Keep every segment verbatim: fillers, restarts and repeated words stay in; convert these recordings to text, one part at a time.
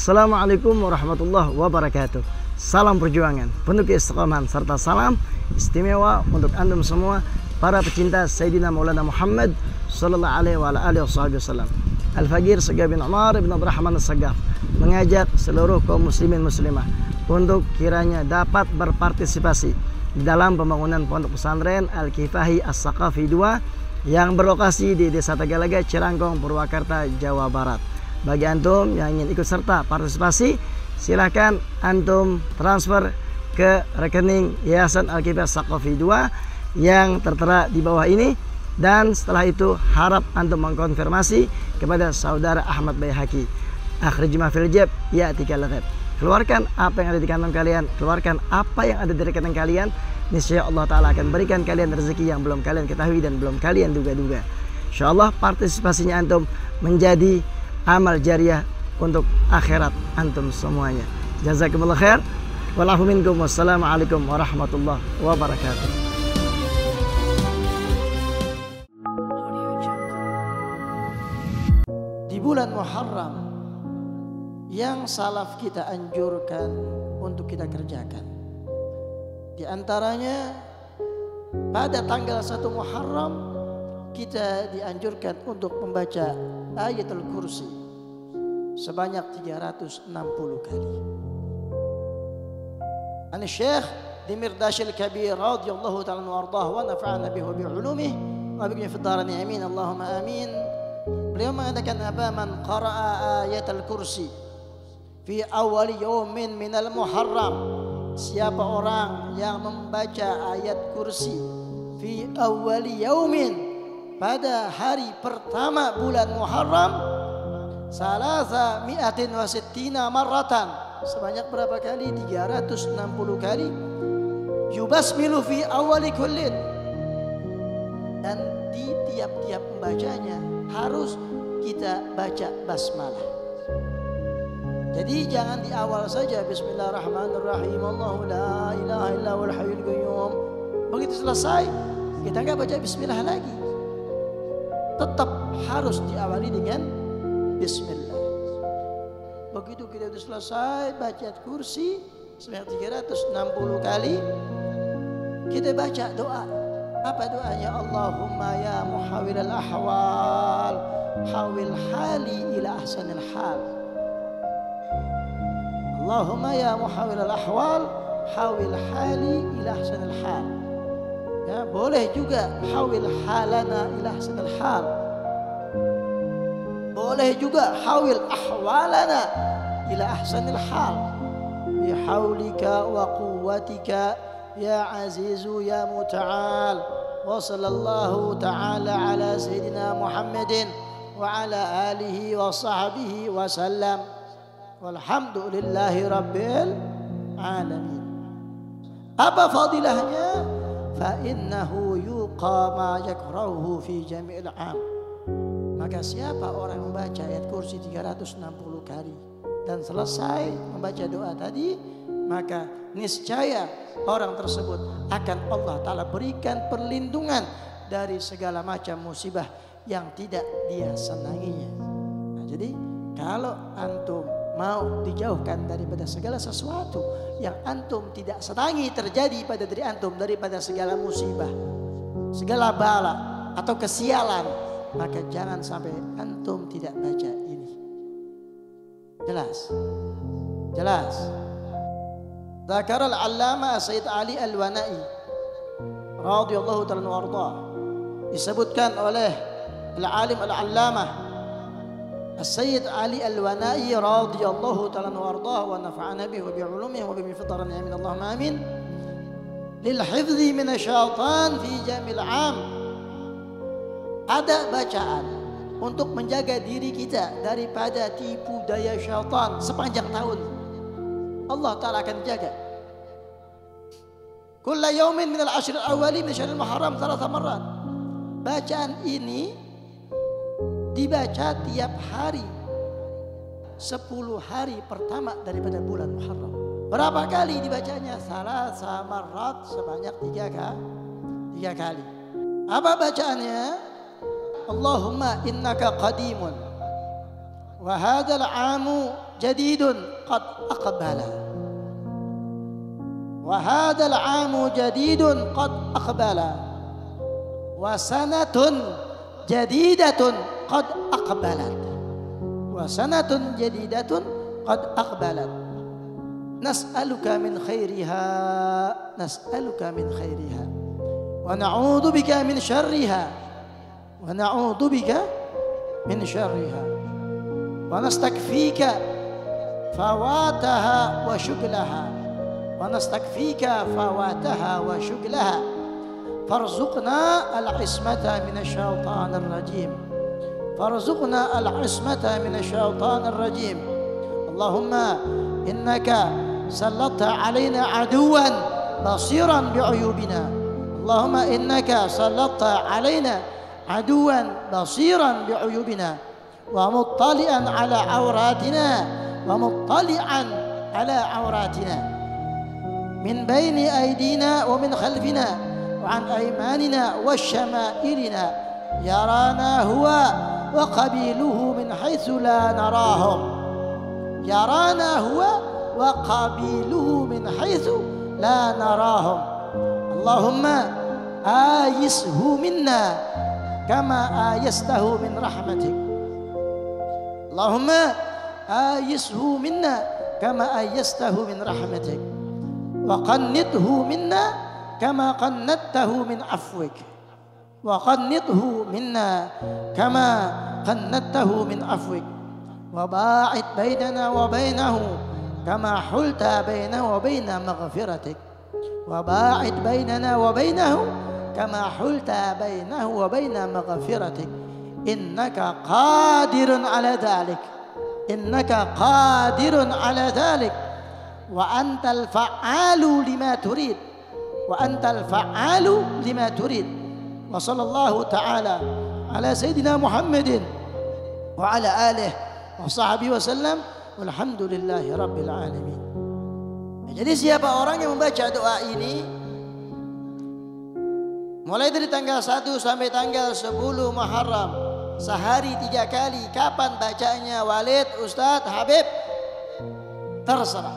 Assalamualaikum warahmatullahi wabarakatuh. Salam perjuangan, penuh keistiqomahan, serta salam istimewa untuk antum semua para pecinta Sayyidina Maulana Muhammad sallallahu alaihi wa alihi wasallam. Al-Faqir Sagaf bin Umar bin Abdurrahman As-Sagaf mengajak seluruh kaum muslimin muslimah untuk kiranya dapat berpartisipasi di dalam pembangunan pondok pesantren Al-Kifahi As-Saqafi dua yang berlokasi di Desa Tagalaga, Cirangkong, Purwakarta, Jawa Barat. Bagi antum yang ingin ikut serta partisipasi, silahkan antum transfer ke rekening Yayasan Al-Kifahi As-Saqafi dua yang tertera di bawah ini. Dan setelah itu harap antum mengkonfirmasi kepada saudara Ahmad Bayhaqi. Akhrij ma fil jab ya'tika al-ghab. Keluarkan apa yang ada di kantong kalian, keluarkan apa yang ada di rekening kalian. Niscaya Allah Ta'ala akan berikan kalian rezeki yang belum kalian ketahui dan belum kalian duga-duga. Insyaallah partisipasinya antum menjadi amal jariah untuk akhirat antum semuanya. Jazakumullah khair. Wal afu minkum. Wassalamualaikum warahmatullahi wabarakatuh. Di bulan Muharram yang salaf kita anjurkan untuk kita kerjakan, di antaranya pada tanggal satu Muharram kita dianjurkan untuk membaca Ayatul Kursi sebanyak tiga ratus enam puluh kali. An Syekh Dimirdashil Kabir radhiyallahu ta'ala anhu warḍah wa nafa'ana bihi wa bi 'ulumihi wa bihi fid dharain amin Allahumma amin. Beliau mengatakan apa man qara'a ayatul kursi fi awal yaumin minal muharram, siapa orang yang membaca ayat kursi fi awal yaumin pada hari pertama bulan Muharram salasa mi'atin wa sittina marratan, sebanyak berapa kali? tiga ratus enam puluh kali. Yubasmilu fi awali kullin, dan di tiap-tiap membacanya harus kita baca basmalah. Jadi jangan di awal saja Bismillahirrahmanirrahim Allahu la ilaha illa huwal hayyul qayyum. Begitu selesai kita nggak baca bismillah lagi. Tetap harus diawali dengan bismillah. Begitu kita sudah selesai baca kursi sebanyak tiga ratus enam puluh kali, kita baca doa. Apa doanya? Allahumma ya muhawwilal ahwal hawil hali ila ahsanil hal. Allahumma ya muhawwilal ahwal hawil hali ila ahsanil hal. Ya, boleh juga hawil halana ila ahsanil hal. Boleh juga hawil ahwalana ila ahsanil hal. Bi haulika wa quwwatika ya azizu ya muta'al. Wa sallallahu ta'ala ala sayyidina Muhammadin wa ala alihi wa sahbihi wa sallam. Walhamdulillahi rabbil alamin. Apa fadilahnya? Fa innahu yuqa ma yakrahuhu fi jami'il am. Maka siapa orang membaca ayat kursi tiga ratus enam puluh kali dan selesai membaca doa tadi, maka niscaya orang tersebut akan Allah Ta'ala berikan perlindungan dari segala macam musibah yang tidak dia senanginya. Nah, jadi kalau antum mau dijauhkan daripada segala sesuatu yang antum tidak senangi terjadi pada diri antum, daripada segala musibah, segala bala atau kesialan, maka jangan sampai antum tidak baca ini. Jelas? Jelas? Dzakar al-Allamah Sayyid Ali Al-Wanai radhiyallahu ta'ala anhu warḍah, disebutkan oleh al-alim al-allamah Sayyid Ali Al-Wanai radhiyallahu ta'ala anhu warḍah wa nafa'ana bihi wa bi 'ulumihi wa bi fidran amin Allahumma amin. Lil hifdzi min asyaitan fi jamil 'am. Ada bacaan untuk menjaga diri kita daripada tipu daya syaitan sepanjang tahun. Allah Ta'ala akan jaga. Kulla yaumin minal ashril awwali min syahril muharram thalatha marrat. Bacaan ini dibaca tiap hari sepuluh hari pertama daripada bulan Muharram. Berapa kali dibacanya? Thalatha marrat, sebanyak tiga kali. Tiga kali. Apa bacaannya? Allahumma innaka qadimun wa hadzal 'amu jadidun qad aqbala. Wa hadzal 'amu jadidun qad aqbala. Wa sanatun jadidatun qad aqbalat. Wa sanatun jadidatun qad aqbalat. Nas'aluka min khairiha, nas'aluka min khairiha. Wa na'udzu bika min syarriha. Wa na'udzu bika min syarriha. Wa nastakfika fawataha wa syuglaha. Wa nastakfika fawataha wa syuglaha. Farzuqna al-ismata minasyaitonir rajim. Farzuqna al-ismata minasyaitonir rajim. Allahumma innaka sallatta alaina aduwan basiran bi'uyubina. Allahumma innaka sallatta alaina aduwan basiran bi'uyubina wa muttali'an ala auratina wa muttali'an ala auratina min baini aydina wa min khalfina wa an aymanina wa syama'ilina yarana huwa wa qabiluhu min haitsu la narahum yarana huwa wa qabiluhu min haitsu la narahum. Allahumma ayishu minna kama ayastahu min rahmatik. Allahumma ayishu minna kama ayastahu min rahmatik. Wa qannithu minna kama qannattahu min afwik. Wa qannithu minna kama qannattahu min afwik. Wa ba'id bainana wa bainahu kama hulta bainahu wa baina maghfiratik. Wa ba'id bainana wa bainahu kama hulta bainahu wa baina maghfiratik. Innaka qadirun ala dhalik. Innaka qadirun ala dhalik. Wa antal fa'alu lima turid. Wa antal fa'alu lima turid. Wa sallallahu ta'ala ala sayyidina Muhammadin wa ala alihi wa sahbihi wa sallam. Walhamdulillahi rabbil alamin. Jadi siapa orang yang membaca doa ini mulai dari tanggal satu sampai tanggal sepuluh Muharram, sehari tiga kali, kapan bacanya Walid, Ustadz, Habib, terserah.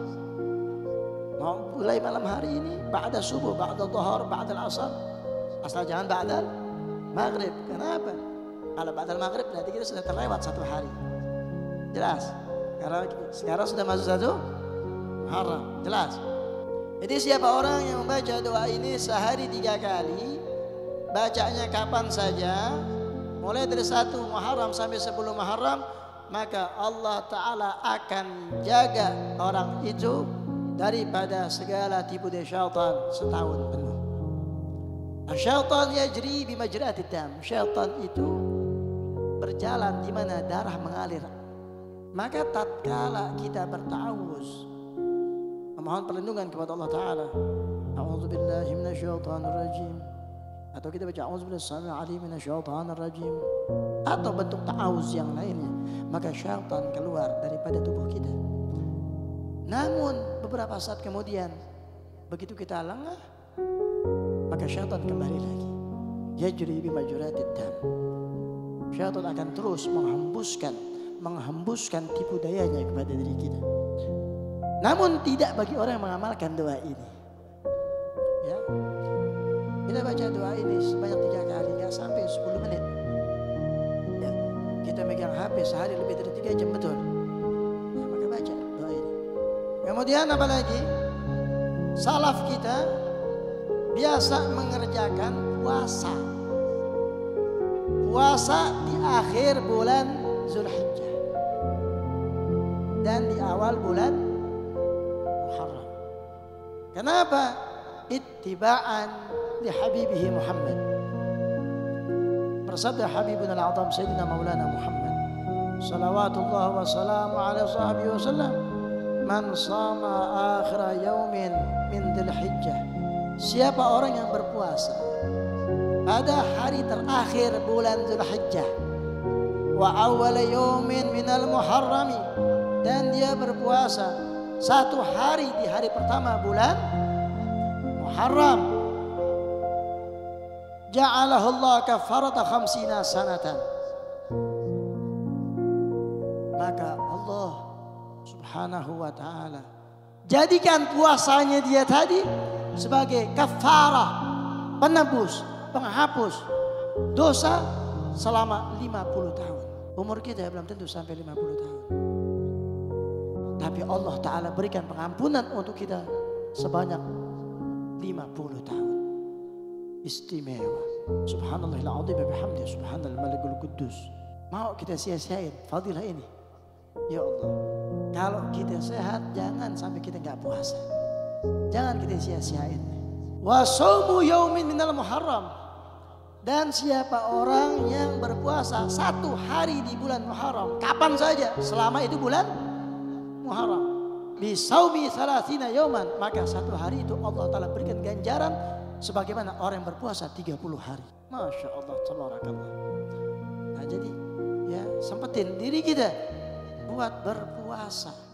Mau mulai malam hari ini, ba'da subuh, ba'da dhuhur, ba'da asar, asal jangan ba'da maghrib. Kenapa? Kalau ba'da maghrib berarti kita sudah terlewat satu hari. Jelas? Karena sekarang sudah masuk satu Muharram, jelas. Jadi siapa orang yang membaca doa ini sehari tiga kali, bacanya kapan saja, mulai dari satu Muharram sampai sepuluh Muharram, maka Allah Ta'ala akan jaga orang itu daripada segala tipu daya syaitan setahun penuh. Syaitan yajri bimajratid dam. Syaitan itu berjalan di mana darah mengalir. Maka tatkala kita bertawuz, memohon perlindungan kepada Allah Ta'ala, a'udzubillahi minasyaitonir rajim, atau kita baca a'udzubillahi samii'il 'aliim minasyaitonir rajim, atau bentuk ta'awuz yang lainnya, maka syaitan keluar daripada tubuh kita. Namun beberapa saat kemudian begitu kita lengah, maka syaitan kembali lagi. Yajri bimajratid dam. Syaitan akan terus menghembuskan menghembuskan tipu dayanya kepada diri kita. Namun tidak bagi orang yang mengamalkan doa ini. Ya, kita baca doa ini sebanyak tiga kali, nggak sampai sepuluh menit. Ya, kita megang H P sehari lebih dari tiga jam betul. Nah, maka baca doa ini. Kemudian apa lagi? Salaf kita biasa mengerjakan puasa. Puasa di akhir bulan Zulhijjah dan di awal bulan Muharram. Kenapa? Ittiba'an li habibihi Muhammad. Bersabda Habibuna al-A'zam Sayyidina Maulana Muhammad salawatullah wa salamu ala sahbihi wa sallam, man sama akhira yaumin min Dzulhijjah. Siapa orang yang berpuasa pada hari terakhir bulan Dzulhijjah, wa awwal yaumin minal Muharrami, dan dia berpuasa satu hari di hari pertama bulan Muharram, ja'alahu Allah kafarata khamsina sanatan, maka Allah Subhanahu wa ta'ala. Jadikan puasanya dia tadi sebagai kafarah, penebus, penghapus dosa selama lima puluh tahun. Umur kita belum tentu sampai lima puluh tahun. Tapi Allah Ta'ala berikan pengampunan untuk kita sebanyak lima puluh tahun. Istimewa. Subhanallahil azim wa bihamdihi, subhanal malikul quddus. Mau kita sia-siain fadilah ini? Ya Allah, kalau kita sehat jangan sampai kita nggak puasa. Jangan kita sia-siain. Wa shaumu yaumin minal muharram. Dan siapa orang yang berpuasa satu hari di bulan Muharram, kapan saja selama itu bulan Muharram, bisaumi thalathina yauman, maka satu hari itu Allah Ta'ala berikan ganjaran sebagaimana orang yang berpuasa tiga puluh hari. Masya Allah, tabarakallah. Nah jadi ya sempetin diri kita buat berpuasa.